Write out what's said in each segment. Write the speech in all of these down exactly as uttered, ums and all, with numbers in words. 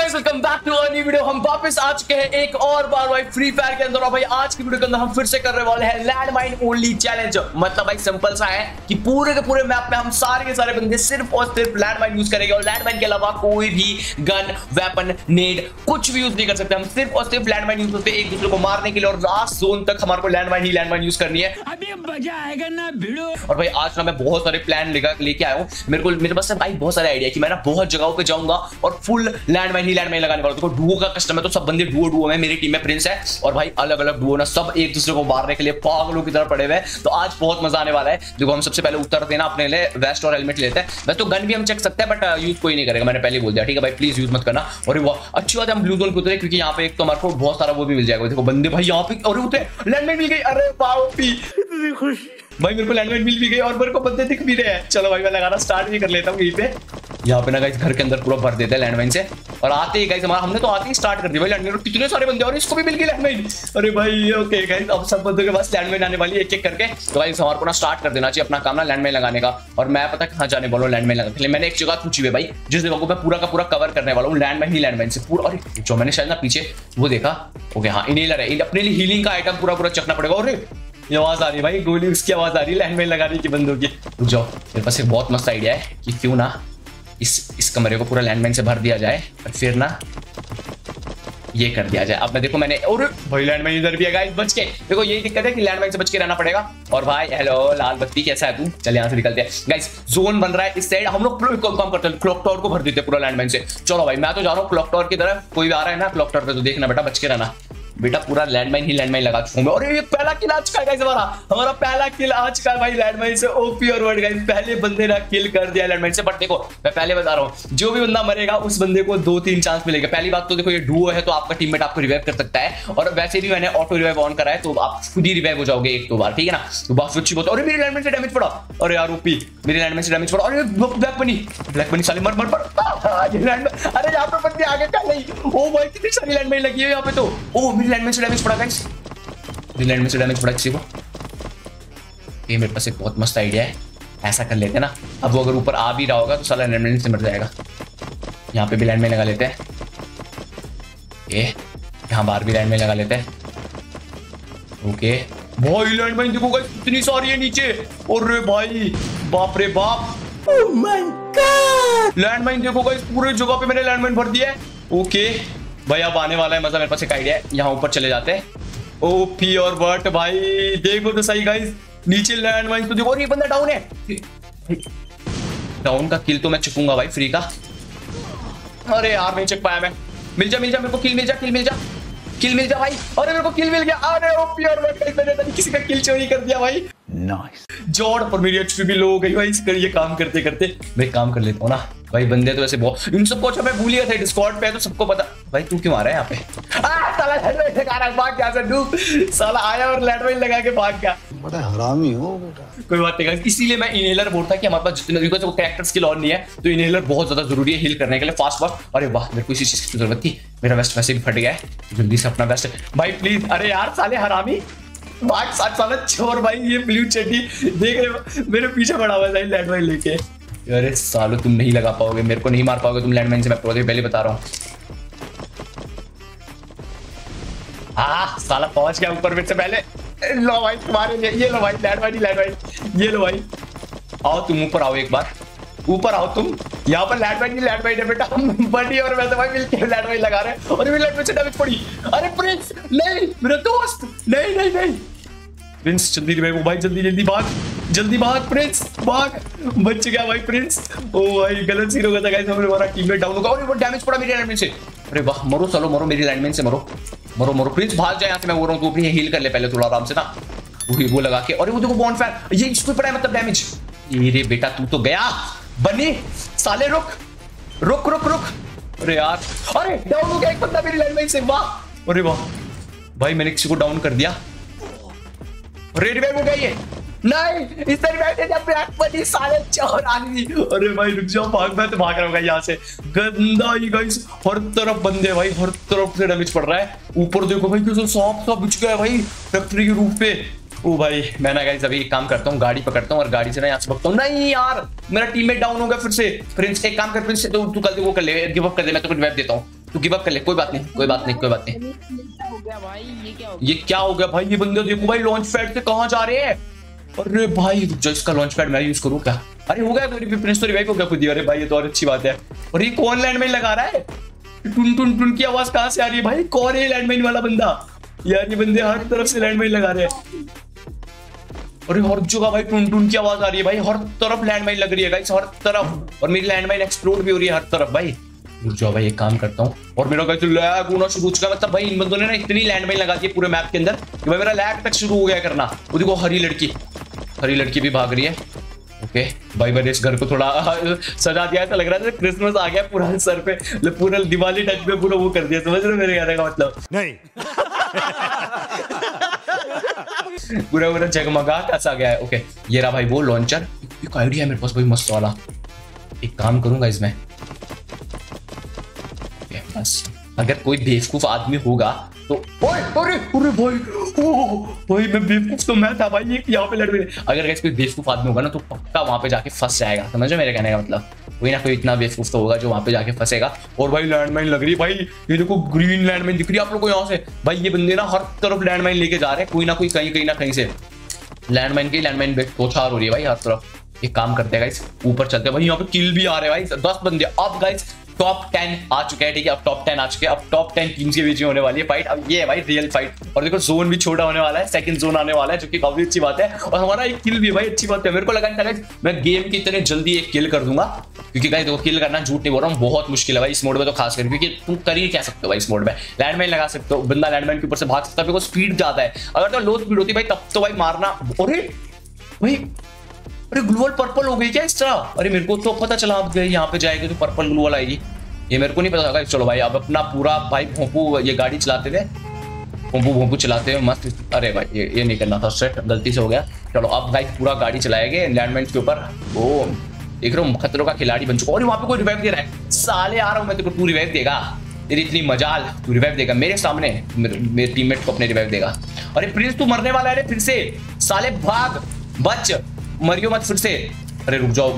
Guys welcome back to a new video. हम वापस आ चुके हैं एक और बार भाई फ्री फायर के अंदर। और भाई आज की वीडियो के अंदर हम फिर से करने वाले हैं लैंड माइन ओनली चैलेंज। मतलब भाई सिंपल सा है कि पूरे के पूरे मैप में हम सारे के सारे बंदे सिर्फ और सिर्फ लैंड माइन यूज करेंगे और लैंड माइन के अलावा कोई भी गन वेपन नेड कुछ भी यूज नहीं कर सकते। हम सिर्फ और सिर्फ लैंड माइन यूज करते हैं एक दूसरे को मारने के लिए और लास्ट जोन तक हमारे को लैंड माइन ही लैंड माइन यूज करनी है। अभी मजा आएगा ना भिड़ो। और भाई आज ना मैं बहुत सारे प्लान लेके आया हूँ। मेरे को मेरे पास भाई बहुत सारे आइडिया कि मैं ना बहुत जगहों पे जाऊंगा और फुल लैंड माइन ही लैंड माइन लगाने वाला हूं। देखो डुओ का कस्टम है तो सब बंदे डुओ डुओ में, मेरी टीम में प्रिंस है और भाई अलग अलग डुओ ना सब एक दूसरे को मारने के लिए पागलों की तरह पड़े हुए हैं। तो आज बहुत मजा आने वाला है। देखो हम सबसे पहले उतरते हैं ना अपने लिए वेस्ट और हेलमेट लेते हैं। वैसे तो गन भी हम चेक सकते हैं बट यूज कोई नहीं करेगा, मैंने पहले बोल दिया ठीक है भाई प्लीज यूज मत करना। और वो अच्छी बात है हम ब्लू जोन पे उतरे क्योंकि यहाँ पे एक तो हमारे को बहुत सारा वो भी मिल जाएगा। देखो बंदे भाई यहाँ पे और उतरे लैंड माइन मिल गई। अरे बापी खुश भाई मेरे को लैंड माइन मिल भी गई और मेरे को बंदे दिख भी रहे हैं। चलो भाई मैं लगाना स्टार्ट भी कर लेता हूँ यहीं पे। यहाँ पे ना गाइस घर के अंदर पूरा भर देते हैं लैंड माइन से और आते ही गाइस हमारा हमने तो आते ही स्टार्ट कर दिया भाई लैंड माइन। कितने सारे बंदे और इसको भी मिल गई लैंड माइन। अरे भाई ओके गाइस अब सब बंदों के पास लैंड माइन आने वाली है एक एक करके। तो गाइस हमारे को ना स्टार्ट कर देना चाहिए अपना काम ना लैंड माइन लगाने का। और मैं पता कहाँ जाने वाला हूँ लैंड माइन लगाने के लिए। मैंने एक जगह पूछी है भाई जिस जगह को मैं पूरा का पूरा कवर करने वाला हूँ लैंड माइन ही लैंड माइन से पूरा। और जो मैंने शायद ना पीछे वो देखा ओके हाँ इनहेलर है, अपने लिए हीलिंग का आइटम पूरा पूरा चखना पड़ेगा। और ये आवाज आ रही है भाई गोली उसकी आवाज आ रही है लैंड माइन लगाने की बंदों की। रुक जाओ मेरे पास एक बहुत मस्त आइडिया है कि क्यों ना इस इस कमरे को पूरा लैंड माइन से भर दिया जाए और फिर ना ये कर दिया जाए। अब मैं देखो मैंने और भाई लैंड माइन इधर भी है गाइस बच के। देखो यही दिक्कत है कि लैंड माइन से बच के रहना पड़ेगा। और भाई हेलो लाल बत्ती कैसा है तू, चल यहाँ से निकलते हैं गाइस। जोन बन रहा है इस साइड, हम लोग काम करते हैं क्लॉक टावर को भर देते हैं पूरा लैंड माइन से। चलो भाई मैं तो जा रहा हूँ क्लॉक टावर की तरफ। कोई आ रहा है ना क्लॉक टावर पे तो देखना बेटा बच के रहना बेटा। पूरा लैंड माइन ही लैंड माइन लगा चुका हूं। और ये पहला किल आ चुका है गाइस हमारा हमारा पहला किल आ चुका है भाई लैंड माइन से। ओपी और वर्ड गाइस पहले बंदे ने किल कर दिया लैंड माइन से। बट देखो मैं पहले बता रहा हूं जो भी बंदा मरेगा उस बंदे को दो तीन चांस मिलेगा। पहली बात तो देखो ये डुओ है तो आपका टीममेट आपको रिवाइव कर सकता है और वैसे भी मैंने ऑटो रिवाइव ऑन करा है तो आप खुद ही रिवाइव हो जाओगे एक दो बार ठीक है ना। तो बहुत अच्छी बात। और मेरे लैंड माइन से डैमेज पड़ा। अरे यार ओपी मेरे लैंड माइन से डैमेज पड़ा। और ब्लैक बनी ब्लैक बनी साले मर मर मर। अरे यहाँ पे बंदे आगे क्या नहीं। ओ भाई कितनी सारी लैंड माइन लगी है यहाँ पे। तो ओ मेरे लैंड माइन से डैमेज पड़ा लैंड में से डैमेज पड़ा किसी को। ये मेरे पास एक बहुत मस्त आइडिया है ऐसा कर लेते हैं ना। अब वो अगर ऊपर आ भी रहा होगा तो साला लैंड माइन से मर जाएगा। यहाँ पे भी लैंड माइन लगा लेते हैं। ये यहाँ बाहर भी लैंड माइन लगा लेते हैं। ओके भाई लैंड माइन देखो गाइस कितनी सारी है नीचे। और भाई बाप रे बाप oh my god land mine देखो गाइस पूरे जगह पे मैंने लैंड माइन भर दिया है। ओके भाई अब आने वाला है मजा। मेरे पास एक आइडिया है यहाँ ऊपर चले जाते हैं। ओपी और बट भाई देखो तो सही गाइस नीचे लैंड माइन तो देखो। और ये बंदा डाउन है। डाउन का किल तो मैं चुकूंगा भाई फ्री का। अरे यार नहीं चुक पाया मैं। मिल जा मिल जा मेरे को किल मिल जा किल मिल जा किल मिल जा भाई। अरे मेरे को किल मिल गया। अरे ओपी और बट मैंने किसी का किल चोरी कर दिया भाई। नाइस जॉर्ड पर मेरी एचपी भी लो हो गई भाई इसके लिए काम करते करते। मैं काम कर लेता हूँ ना भाई। बंदे तो ऐसे बहुत इन सबको अच्छा मैं भूल गया था डिस्कॉर्ड पे तो सबको पता। भाई तू क्यों आ रहा है यहाँ पे। आ, साला लैंड माइन लगा रहा है भाग क्या से डूब साला आया और लैंड माइन लगा के भाग गया। बड़ा हरामी हो बेटा। कोई बात नहीं इसीलिए मैं इनहेलर बोलता कि हमारे पास जितने बिकॉज़ वो कैरेक्टर स्किल ऑन नहीं है तो इनहेलर बहुत ज्यादा जरूरी है हील करने के लिए फास्ट फास्ट। अरे वाह मेरे को इसी चीज की जरूरत थी। मेरा वेस्ट वैसे भी फट गया है जल्दी से अपना वेस्ट भाई प्लीज। अरे यार साले हरामी भाग सात साल छोर भाई। ये ब्लू चड्डी देख रहे हो मेरे पीछे पड़ा हुआ है लैंड माइन लेके। अरे सालो तुम नहीं लगा पाओगे मेरे को नहीं मार पाओगे तुम लैंड माइन से। मैं पहले बता रहा हूँ। हाँ साला पहुंच गया ऊपर मेरे से पहले। लो भाई तुम्हारे लिए ये लो भाई लैंड माइन लैंड माइन ये लो भाई। आओ तुम ऊपर आओ एक बार ऊपर आओ तुम। यहाँ पर लैंड माइन लैंड माइन है बेटा। हम बड़ी और मैं तो भाई मिलकर लैंड माइन लगा रहे हैं। और मेरे लैंड माइन से डैमेज पड़ी। अरे प्रिंस नहीं मेरा दोस्त नहीं नहीं नहीं प्रिंस जल्दी रिवाइव हो भाई जल्दी जल्दी भाग जल्दी भाग प्रिंस भाग। बच गया भाई प्रिंस। ओ भाई गलत सीन हो गया था गाइस हमारा टीममेट डाउन होगा। और वो डैमेज पड़ा मेरे लैंडमाइन से। अरे वाह मरो चलो मरो मेरी लैंडमाइन से मरो मरो मरो प्रिंस भाग जाए यहाँ से। मैं बोल रहा हूँ तू अपनी हील कर ले पहले थोड़ा आराम से ना वो लगा के। और वो देखो बॉन्डफायर ये इसको पड़ा है मतलब डैमेज। ये बेटा तू तो गया बनी साले रुक रुक रुक रुक। अरे यार अरे डाउन हो गया एक बंदा मेरी लैंडमाइन से। वाह अरे वाह भाई मैंने किसी को डाउन कर दिया। रेड रिवाइव हो गया ये नहीं इस तरह ब्लैक बनी साले चोर आदमी। अरे भाई रुक जाओ भाग मैं तो भाग रहा हूँ यहाँ से। गंदा ही गाइस हर तरफ बंदे भाई हर तरफ से डैमेज पड़ रहा है। ऊपर देखो भाई कैसे सांप सा बिछ गया है भाई फैक्ट्री के रूफ पे। ओ भाई मैं ना गाइस अभी एक काम करता हूँ गाड़ी पकड़ता हूँ और गाड़ी से ना यहाँ से भगता हूँ। नहीं यार मेरा टीममेट डाउन हो गया फिर से। प्रिंस एक काम कर प्रिंस तो तू कल वो कर ले गिव अप कर दे मैं तो रिवाइव देता हूँ। तू गिव अप कर ले, कोई बात नहीं कोई बात नहीं कोई बात नहीं। क्या हो गया भाई, ये क्या हो ये क्या हो गया भाई, ये बंदे देखो भाई लॉन्च पैड से कहां जा रहे हैं। अरे भाई जो इसका लॉन्च पैड मैं यूज करूं क्या? अरे हो गया प्रिंस तो रिवाइव हो गया खुद ही। अरे भाई ये तो और अच्छी बात है। और ये कौन लैंडमाइन लगा रहा है? टुन टुन टुन की आवाज कहां से आ रही है भाई? कौन है लैंडमाइन वाला बंदा? यार ये बंदे हर तरफ से लैंडमाइन लगा रहे हैं। अरे हर जगह भाई टुन टुन की आवाज आ रही है भाई, हर तरफ लैंडमाइन लग रही है गाइस, हर तरफ। और मेरी लैंडमाइन एक्सप्लोड भी हो रही है हर तरफ भाई। रुक जाओ भाई एक काम करता हूँ। और मेरा गाइस लैग होना शुरू हो चुका है, मतलब भाई इन बंदों ने ना इतनी लैंडमाइन लगा दी है पूरे मैप के अंदर कि भाई मेरा लैग तक शुरू हो गया करना। वो देखो हरी लड़की, हरी लड़की भी भाग रही है। ओके भाई मैंने इस घर को थोड़ा सजा दिया, ऐसा लग रहा है क्रिसमस आ गया पूरा सर पे, पूरा दिवाली टच पे पूरा वो कर दिया। समझ रहे हो मेरे कहने का मतलब? नहीं पूरा पूरा जगमगा कैसा गया है। ओके ये रहा भाई वो लॉन्चर। एक आइडिया है मेरे पास भाई मस्त वाला। एक काम करूंगा इसमें, बस अगर कोई बेवकूफ आदमी होगा तो ओए अरे अरे भाई ओ भाई मैं बेवकूफ तो मैं था भाई, ये यहाँ पे लड़ रहे। अगर गाइस कोई बेवकूफ आदमी होगा ना तो पक्का वहां पे जाके फंस जाएगा। समझो मेरे कहने का मतलब? कोई ना कोई इतना बेवकूफ तो होगा जो वहां पे जाके फंसेगा। और भाई लैंडमाइन लग रही है भाई, ये देखो ग्रीन लैंडमाइन दिख रही है आप लोगों को यहाँ से। भाई ये बंदे ना हर तरफ लैंडमाइन लेके जा रहे हैं, कोई ना कोई कहीं कहीं ना कहीं से लैंडमाइन की लैंडमाइन तोछार हो रही है भाई हर तरफ। एक काम करते हैं गाइस ऊपर चलते हैं भाई, यहाँ पे किल भी आ रहे हैं भाई दस बंदे। अब गाइस टॉप टेन आ चुके हैं, ठीक है अब टॉप टेन आ चुके हैं। अब टॉप टेन टीम्स के बीच में होने वाली है फाइट। अब ये है भाई रियल फाइट। और देखो जोन भी छोटा होने वाला है, सेकंड जोन आने वाला है जो कि काफी अच्छी बात है। और हमारा एक किल भी है भाई, अच्छी बात है। मेरे को लगा नहीं था गाइस मैं गेम की इतने जल्दी एक किल कर दूंगा, क्योंकि गाइस देखो किल करना झूठ नहीं बोल रहा हूँ बहुत मुश्किल है भाई इस मोड में तो खास कर, क्योंकि तुम कर ही क्या सकते हो भाई इस मोड में। लैंडमाइन लगा सकते हो, बंदा लैंडमाइन के ऊपर से भाग सकता है, बिकॉज स्पीड ज्यादा है। अगर तो लो स्पीड होती भाई तब तो भाई मारना। अरे भाई अरे ग्लूवल पर्पल हो गई क्या इस तरह? अरे मेरे को तो पता चला अब यहाँ पे जाएगी तो पर्पल ग्लूवल आएगी, ये मेरे को नहीं पता था। चलो भाई अब अपना पूरा भाई भोंपू ये गाड़ी चलाते थे, भोंपू भोंपू चलाते हुए मस्त। अरे भाई ये ये नहीं करना था, सेट गलती से हो गया। चलो अब भाई पूरा गाड़ी चलाएंगे लैंडमाइन के ऊपर। ओ देख रहा हूँ खतरों का खिलाड़ी बन चुका। और वहाँ पे कोई रिवाइव दे रहा है, साले आ रहा हूँ मैं तेरे को, तू रिवाइव देगा? तेरी इतनी मजाल, तू रिवाइव देगा मेरे सामने, मेरे टीममेट को अपने रिवाइव देगा। अरे प्रिंस तू मरने वाला है फिर से, साले भाग बच, मरियो मत फिर से। अरे रुक जाओ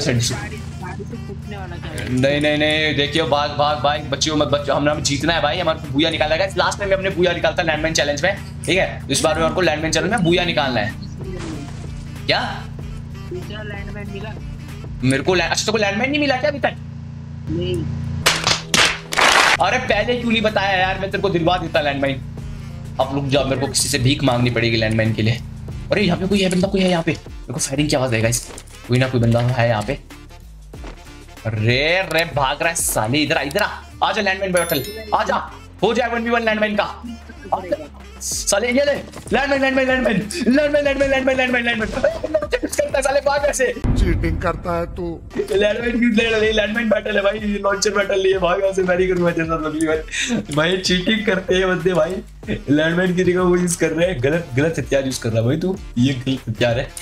नहीं नहीं नहीं देखिए भाग भाग भाग बच्चियों मत बच्चों, हमने जीतना है भाई, हमारे को बूया निकालना है। लास्ट टाइम में हमने बूया निकालता लैंडमाइन चैलेंज में, ठीक है इस बार में हमको लैंडमाइन चैलेंज में बूया निकालना है। क्या लैंडमाइन मिला मेरे को? अच्छा तो लैंडमाइन नहीं मिला क्या अभी तक? नहीं। अरे पहले क्यों नहीं बताया यार, मैं तेरे को दिलवा देता लैंडमाइन। अब रुक जाओ मेरे को किसी से भीख मांगनी पड़ेगी लैंडमाइन के लिए। अरे यहाँ पे कोई है बंदा, कोई है यहाँ पे, मेरे को फायरिंग की आवाज आएगा इस, कोई ना कोई बंदा है यहाँ पे। अरे रे भाग रहा है साले, इधर आ इधर आ, आजा लैंडमाइन बैटल आजा, हो जाए वन वी वन लैंडमाइन का। साले ये ले landmine landmine landmine landmine landmine landmine landmine landmine साले भाग ऐसे, चीटिंग करता है तू। लैंडमाइन की ले लैंडमाइन बैटल है भाई, लॉन्चर बैटल लिए भाग ऐसे। मैं नहीं करूंगा तेरे साथ अगली बार भाई, चीटिंग करते हैं बंदे भाई, लैंडमाइन की जगह वो यूज कर रहे हैं, गलत गलत हथियार यूज कर रहा है भाई तू, ये गलत हथियार है।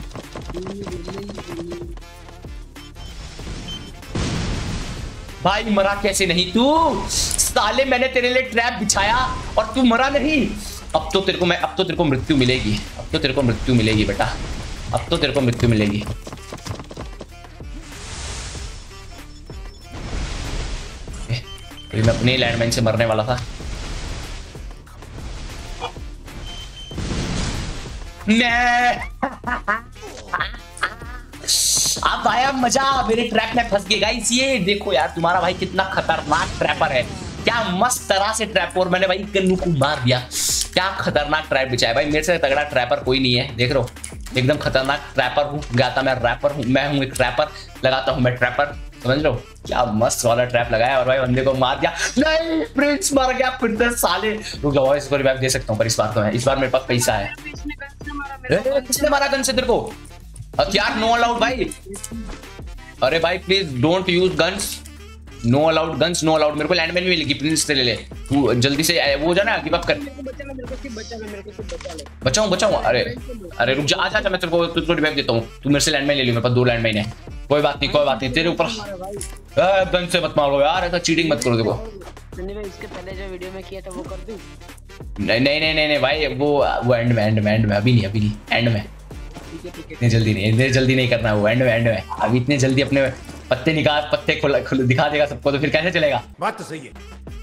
भाई मरा कैसे नहीं तू? साले मैंने तेरे लिए ट्रैप बिछाया और तू मरा नहीं। अब तो तेरे को मैं अब तो तेरे को मृत्यु मिलेगी, अब तो तेरे को मृत्यु मिलेगी बेटा, अब तो तेरे को मृत्यु मिलेगी। मैं अपने लैंडमाइन से मरने वाला था। मैं अब आया मजा, मेरे ट्रैप में फंस गए गाइस। ये देखो यार तुम्हारा भाई कितना खतरनाक ट्रैपर है, क्या मस्त तरह से ट्रैप, और मैंने भाई कन्नू को मार दिया। क्या खतरनाक ट्रैप बिछाया भाई, मेरे से तगड़ा ट्रैपर कोई नहीं है। देख रहे हो एकदम खतरनाक ट्रैपर हूँ, गाता मैं रैपर हूँ, मैं हूँ एक रैपर, लगाता हूँ मैं ट्रैपर, समझ लो क्या मस्त वाला ट्रैप लगाया और भाई बंदे को मार दिया। नहीं प्रिंस मर गया फिर से साले। रुक जाओ इसको रिवाइव दे सकता हूँ पर इस बार तो है, इस बार मेरे पास पैसा है। किसने मारा गन से तेरे को? हथियार नो अलाउड भाई, अरे भाई please don't use guns, no allowed guns no allowed. मेरे को लैंडमाइन भी मिलेगी, प्रिंस से ले ले तू जल्दी से, वो जाना गिव अप कर। बचाऊं बचाऊं अरे अरे रुक जा, आजा मैं तेरे को तुझको रिवाइव देता हूं, तू मेरे से लैंडमाइन ले ली, मेरे पास दो लैंडमाइन है। कोई बात नहीं कोई बात नहीं, तेरे ऊपर गन से मत मारो यार, ऐसा चीटिंग मत करो। देखो इसके पहले जो वीडियो में किया था वो कर दूं? नहीं नहीं नहीं नहीं भाई वो वो एंड में एंड में एंड में अभी नहीं अभी नहीं एंड में, इतनी जल्दी नहीं इतनी जल्दी नहीं करना, वो एंड में एंड में। अभी इतने जल्दी अपने पत्ते निकाल पत्ते खोल दिखा देगा सबको तो फिर कैसे चलेगा? बात तो सही है।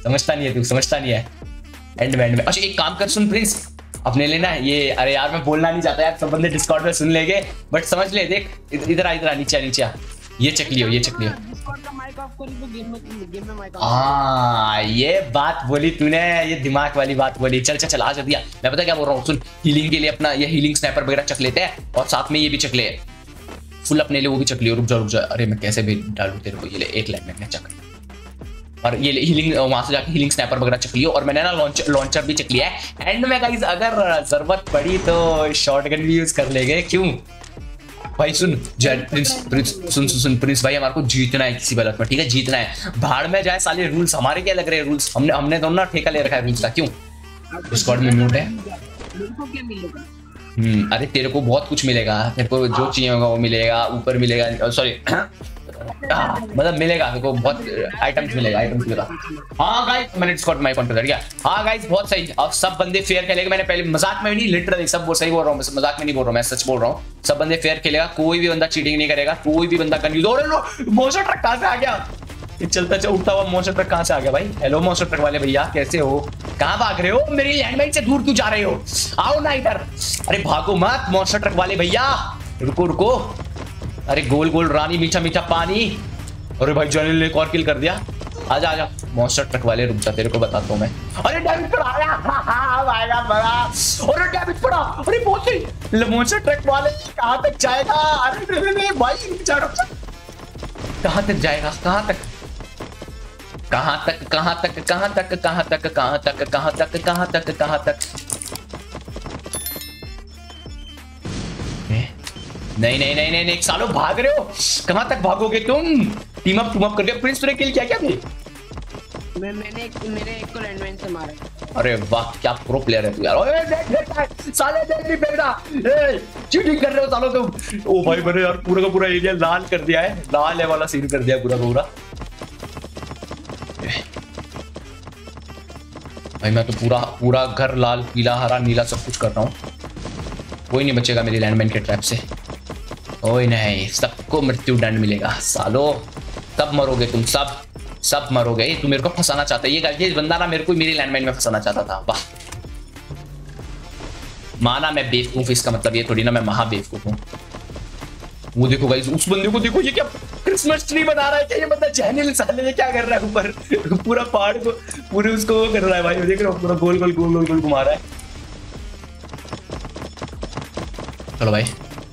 समझता नहीं है तू, समझता नहीं है एंड में एंड में। अच्छा एक काम कर सुन प्रिंस, अपने लेना है ये, अरे यार मैं बोलना नहीं चाहता यार, सब बंदे डिस्कॉर्ड में सुन लेंगे, बट समझ ले, देख इधर आ, इधर आ, नीचे नीचे ये चेक लियो, ये चेक लियो। डिस्कॉर्ड का माइक ऑफ करी तो गेम में गेम में माइक ऑफ। हाँ ये बात बोली तूने, ये दिमाग वाली बात बोली। चल चल चल आ जा दिया। मैं पता क्या बोल रहा हूँ, सुन हीलिंग के लिए अपना ये हीलिंग स्नैपर वगैरह चक लेते हैं, और साथ में ये भी चक ले फुल अपने लिए, वो भी चक लियो। रुक जा रुक जा, अरे मैं कैसे भी डालू तेरे को, ये ले एक लाइन में चक, और ये हीलिंग वहां से जाके हीलिंग स्नैपर वगैरह चक लियो, और मैंने ना लॉन्चर लॉन्चर भी चक लिया है। एंड में गाइस अगर जरूरत पड़ी तो शॉटगन भी यूज कर लेंगे, क्यों भाई। सुन प्रिंस प्रिंस सुन सुन सुन प्रिंस भाई, हमारे को जीतना है किसी हालत में, ठीक है, जीतना है। भाड़ में जाए साले रूल्स, हमारे क्या लग रहे हैं रूल्स, हमने हमने तो ना ठेका ले रखा है रूल्स का, क्यों। डिस्कॉर्ड में म्यूट है। को क्या मिलेगा? हम्म अरे तेरे को बहुत कुछ मिलेगा, तेरे को जो चाहिए होगा वो मिलेगा, ऊपर मिलेगा, सॉरी मतलब मिलेगा तेरे को, बहुत आइटम्स मिलेगा, आइटम्स मिलेगा। हाँ गाइस मैंने डिस्कॉर्ड माइक ऑन कर दिया। हाँ गाइस बहुत सही, अब सब बंदे फेयर खेलेंगे। मैंने पहले मजाक में नहीं, लिटरली सब वो सही बोल रहा हूँ, मजाक में नहीं बोल रहा हूँ, मैं सच बोल रहा हूँ। सब बंदे फेयर खेलेगा, कोई भी बंदा चीटिंग नहीं करेगा, कोई भी बंदा कंफ्यूज हो रहा है। मोशन ट्रक कहाँ से आ गया, चलता चल उठता हुआ मोशन ट्रक कहाँ से आ गया भाई। हेलो मोशन ट्रक वाले भैया कैसे हो, कहाँ भाग रहे हो, मेरी लैंडमाइन से दूर क्यों जा रहे हो, आओ ना इधर। अरे भागो मत मोशन ट्रक वाले भैया, रुको रुको। अरे गोल गोल रानी मीठा मीठा पानी। अरे भाई जॉनी ने एक और किल कर दिया, आजा आजा मॉन्स्टर ट्रक वाले, रुक जा तेरे को बताता हूँ मैं। अरे डैमेज पड़ा, आएगा बड़ा, अरे डैमेज पड़ा, अरे बहुत सही। मॉन्स्टर ट्रक वाले कहाँ तक जाएगा, अरे भाई कहाँ तक जाएगा, कहाँ तक कहाँ तक कहाँ तक कहाँ तक कहाँ तक कहाँ तक कहाँ तक कहाँ तक कहाँ तक नहीं नहीं नहीं नहीं नहीं सालों भाग रहे हो, कहाँ तक भागोगे तुम। टीम अप टीम अप करके प्रिंस तूने किल किया क्या भी? मैं मैंने एक मेरे एक को लैंडमाइन से मारा। अरे वाह क्या प्रो प्लेयर है तू यार। ओए देख देख साले देख नहीं फेंकना, ए चीटिंग कर रहे हो सालों तुम। ओ भाई मैंने यार पूरा का पूरा एरिया लाल कर दिया है, लाल है वाला सीन कर दिया पूरा का पूरा। भाई मैं तो पूरा पूरा घर लाल पीला हरा नीला सब कुछ कर रहा हूँ, कोई नहीं बचेगा मेरी लैंडमाइन के ट्रैप से। ओए नहीं, सबको मृत्यु दंड मिलेगा सालो, सब मरोगे तुम, सब सब मरोगे। तू मेरे को फंसाना चाहता है, ये ये बंदा ना मेरे को मेरी लैंडमाइन में फंसाना चाहता था। वाह माना मैं बेवकूफ, इसका मतलब ये थोड़ी ना मैं महा बेवकूफ हूँ। वो देखो गाइस उस बंदे को देखो, ये क्या क्रिसमस ट्री बना रहा है क्या ये बंदा, जहनील साले ये क्या कर रहा है ऊपर पूरा पहाड़ को पूरे उसको वो कर रहा है भाई, देख रहे हो पूरा गोल गोल गोल गोल गोल घुमा रहा है। चलो भाई,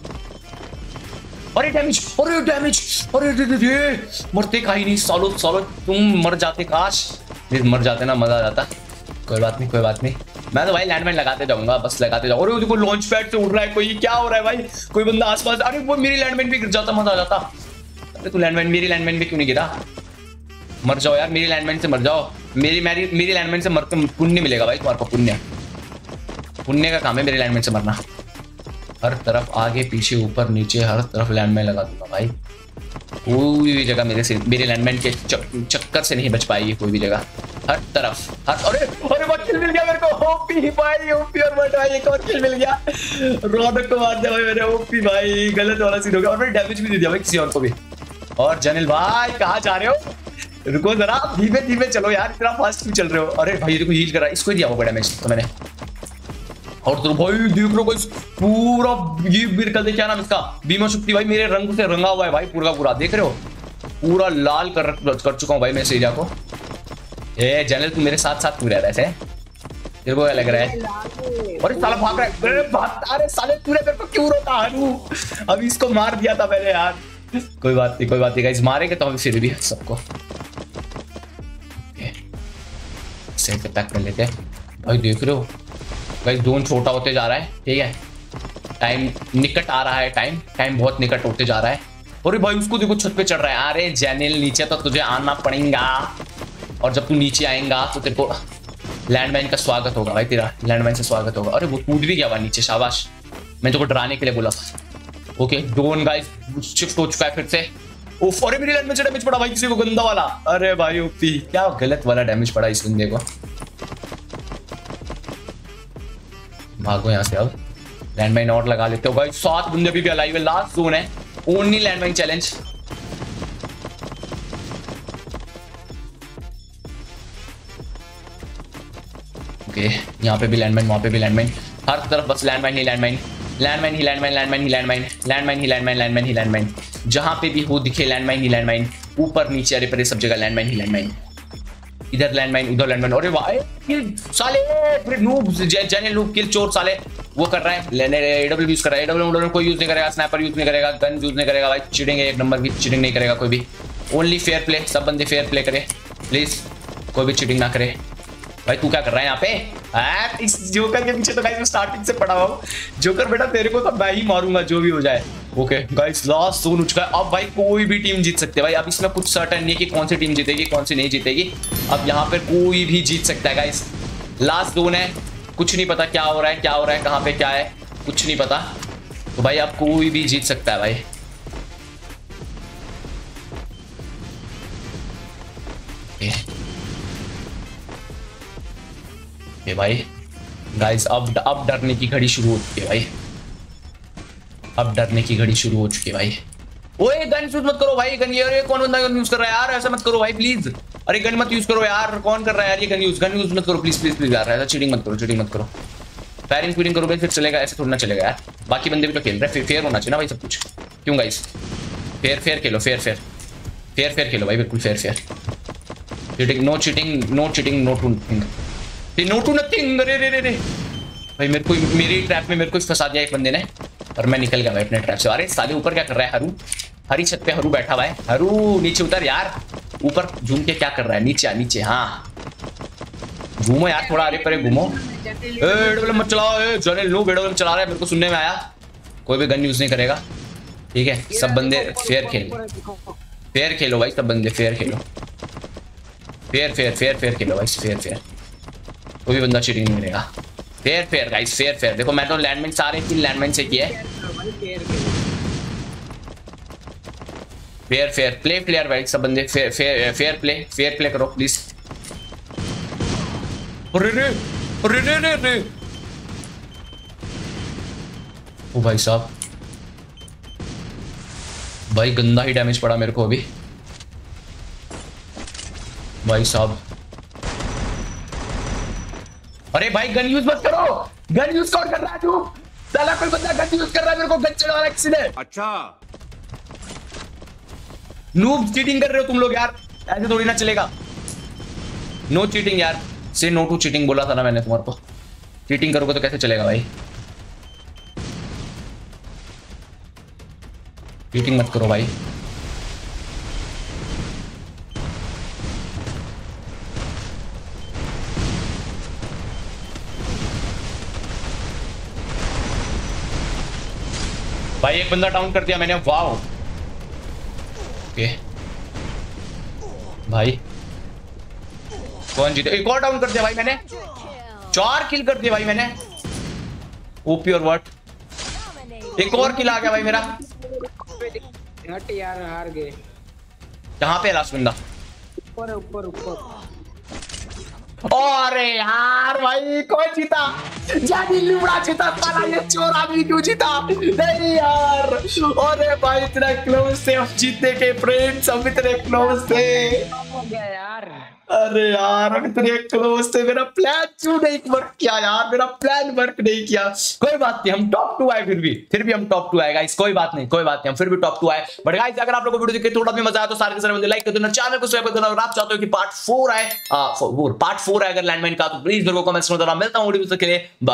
अरे डैमेज, अरे डैमेज, अरे दे दे दे मरते का ही नहीं सालो सालो, तुम मर जाते काश, मर जाते ना मजा आ जाता। कोई बात नहीं कोई बात नहीं, मैं तो भाई लैंडमाइन लगाते जाऊंगा, बस लगाते जाऊँ। अरे देखो लॉन्च पैड से उड़ रहा है कोई, क्या हो रहा है भाई, कोई बंदा आसपास, अरे वो मेरी लैंडमाइन भी गिर जाता मजा आ जाता। अरे तू लैंडमाइन मेरी लैंडमाइन भी क्यों नहीं गिरा, मर जाओ यार मेरी लैंडमाइन से मर जाओ, मेरी मेरी मेरी लैंडमाइन से मरते पुण्य मिलेगा भाई तुम्हारे को, पुण्य पुण्य का काम है मेरी लैंडमाइन से मरना। हर तरफ आगे पीछे ऊपर नीचे हर तरफ लैंडमाइन लगा दूंगा भाई, कोई भी जगह मेरे से मेरे लैंडमाइन के चक्कर से नहीं बच पाएगी कोई भी जगह, हर तरफ हर। अरे अरे वो किल मिल गया मेरे को, ओपी भाई ओपी, और बट भाई एक और किल मिल गया, रौनक को मार दिया भाई मैंने, ओपी भाई गलत वाला सीन हो गया, और मैंने डैमेज भी दे दिया भाई किसी और को भी। और जनिल भाई कहाँ जा रहे हो, रुको जरा धीमे धीमे चलो यार, इतना फास्ट क्यों चल रहे हो। अरे भाई देखो हील करा, इसको दिया होगा डैमेज तो मैंने। और तो भाई देख लो गाइस पूरा ये बिरकल दे, क्या नाम इसका, बीमा शक्ति भाई मेरे रंग से रंगा हुआ है भाई पूरा पूरा, देख रहे हो पूरा लाल कर कर चुका हूँ भाई मैं इस एरिया को। ए जनरल तू मेरे साथ साथ क्यों रह रहा है, तेरे को क्या लग रहा है। अरे साला भाग रहा है, अरे भाग, अरे साले तूने मेरे को क्यों रोका हारू, अभी इसको मार दिया था मैंने यार। कोई बात नहीं कोई बात नहीं गाइस, मारेंगे तो हम फिर भी सबको सेट पैक कर लेते हैं भाई। देख रहे हो गाइस जोन छोटा होते जा रहा है, ठीक है, टाइम निकट आ रहा है, टाइम टाइम बहुत निकट होते जा रहा है। अरे भाई उसको देखो छत पे चढ़ रहा है, अरे जैनिल नीचे तो तुझे आना पड़ेगा, और जब तू नीचे आएगा तो तेरे को लैंडमाइन का स्वागत होगा भाई, तेरा लैंडमाइन से स्वागत होगा। अरे वो कूद भी गया वहां नीचे, शाबाश, मैं तेरे को डराने के लिए बोला था। ओके जोन गाइस शिफ्ट हो चुका है फिर से। ओफ अरे मेरी लैंडमाइन से डैमेज पड़ा भाई किसी को, गंदा वाला, अरे भाई ओपी क्या गलत वाला डैमेज पड़ा इस बंदे को। भागो यहाँ से, अब लैंडमाइन और लगा लेते हो भाई, सात बंदे भी अलाइव है, लास्ट जोन है, ओनली लैंडमाइन चैलेंज। ओके यहाँ पे भी लैंडमाइन, वहाँ पे भी लैंडमाइन, हर तरफ बस लैंडमाइन ही लैंडमाइन, लैंडमाइन ही लैंडमाइन, लैंडमाइन ही लैंडमाइन, लैंडमाइन ही लैंडमाइन, लैंडमाइन ही लैंडमाइन, जहाँ पे भी हो दिखे लैंडमाइन ही लैंडमाइन, ऊपर नीचे अरे परे सब जगह लैंडमाइन ही लैंडमाइन, इधर लैंडमाइन उधर लैंडमाइन। अरे वाह किल साले नूब जेन्युइन नूब किल चोर साले वो कर रहा है, लेने एडब्ल्यू यूज कर रहा है, एडब्ल्यू कोई यूज नहीं करेगा, स्नाइपर यूज नहीं करेगा, गन यूज नहीं करेगा भाई, चीटिंग है एक नंबर भी, चीटिंग नहीं करेगा कोई भी, ओनली फेयर प्ले, सब बंदे फेयर प्ले करे प्लीज, कोई भी चीटिंग ना करे। भाई तू क्या कर रहा है यहाँ पे? आ, इस जोकर के पीछे तो गाइस मैं स्टार्टिंग से पड़ा हुआ, जोकर बेटा तेरे को तो मैं ही मारूंगा जो भी हो जाए। ओके गाइस लास्ट जोन उठ चुका है, अब भाई कोई भी टीम जीत सकती है भाई, अब इसमें कुछ सर्टेन नहीं है कि कौन सी टीम जीतेगी कौन सी नहीं जीतेगी, अब यहाँ पे कोई भी जीत सकता है गाइस, लास्ट जोन है, कुछ नहीं पता क्या हो रहा है क्या हो रहा है कहाँ पे क्या है कुछ नहीं पता, तो भाई अब कोई भी जीत सकता है भाई। ए भाई गाइस अब अब डरने की घड़ी शुरू हो चुकी है भाई, अब डरने की घड़ी शुरू हो चुकी है भाई। ओए गन यूज मत करो भाई, गन ये कौन बंदा गन यूज कर रहा है यार, ऐसा मत करो भाई प्लीज, अरे गन मत यूज करो यार, कौन कर रहा है यार ये गन यूज, गन यूज मत करो प्लीज प्लीज प्लीज यार, ऐसा चीटिंग मत करो, चीटिंग मत करो, फायरिंग फीरिंग करोगे फिर चलेगा, ऐसे थोड़ा ना चलेगा यार, बाकी बंदे भी तो खेल रहे हैं, फेयर होना चाहिए ना भाई सब कुछ, क्यों गाइस फेयर फेयर खेलो, फेयर फेयर फेयर फेयर खेलो भाई, बिल्कुल fair fair, cheating no cheating no cheating no to no to nothing. अरे रे रे रे भाई मेरे को मेरी ट्रैप में मेरे को फंसा दिया एक बंदे ने और मैं निकल गया भाई अपने ट्रैप से। अरे साले ऊपर क्या कर रहा है हरू, हरी छत पे हरू बैठा हुआ है, हरू नीचे उतर यार, ऊपर झूम के क्या कर रहा है, नीचे आ नीचे, हाँ घूमो यार थोड़ा, अरे परे घूमो, मत चलाओ, जनरल नो बेडो चला रहा है, मेरे को सुनने में आया, कोई भी गन यूज नहीं करेगा ठीक है, सब बंदे फेयर खेलो, फेयर खेलो भाई सब बंदे फेयर खेलो, फेयर फेयर फेयर फेयर खेलो भाई, फेयर फेयर, कोई भी बंदा चीटिंग नहीं करेगा, fair fair guys fair fair. देखो मैं तो लैंडमाइन सारे किल लैंडमाइन से किए, फेयर फेयर प्ले प्लेयर भाई सब बंदे fair fair fair play fair play करो प्लीज। अरे रे अरे रे रे रे ओ भाई साहब, भाई गंदा ही डैमेज पड़ा मेरे को अभी भाई साहब। अरे भाई गन यूज मत करो, गन यूज कौन कर रहा है तू, साला कोई बंदा गन यूज कर रहा है, मेरे को गन चढ़ा रहा है किसी ने। अच्छा नूब चीटिंग कर रहे हो तुम लोग यार, ऐसे थोड़ी ना चलेगा, नो चीटिंग यार, से नो टू चीटिंग बोला था ना मैंने तुम्हारे को, चीटिंग करोगे तो कैसे चलेगा भाई, चीटिंग मत करो भाई। भाई एक बंदा डाउन कर दिया मैंने, वाओ ओके भाई कौन जीते, एक और डाउन कर दिया भाई मैंने, चार किल कर दिया भाई मैंने, ओपी और व्हाट, एक और किल आ गया भाई मेरा, हट यार हार गए, कहां पे लास्ट बंदा, ऊपर ऊपर ऊपर, अरे यार भाई कौन जीता, जानी लुबड़ा जीता, साला ये चोर आदमी क्यों जीता, नहीं यार, अरे भाई इतना क्लोज थे हम जीतने के फ्रेंड्स, हम इतने क्लोज थे, हो गया यार, अरे यार हम इतने क्लोज थे, मेरा प्लान क्यों नहीं वर्क किया यार, मेरा प्लान वर्क नहीं किया, कोई बात नहीं हम टॉप टू आए, फिर भी फिर भी हम टॉप टू आए गाइस, कोई बात नहीं कोई बात नहीं हम फिर भी टॉप टू आए। बट गाइस अगर आप लोगों को वीडियो देख के थोड़ा भी मजा आया तो सारे के सारे बंदे लाइक कर देना, चैनल को सब्सक्राइब कर देना, और आप चाहते हो कि पार्ट फोर आए, फोर पार्ट फोर आए अगर लैंडमाइन का तो प्लीज मेरे को कमेंट्स में बताना, मिलता हूं वीडियो के लिए।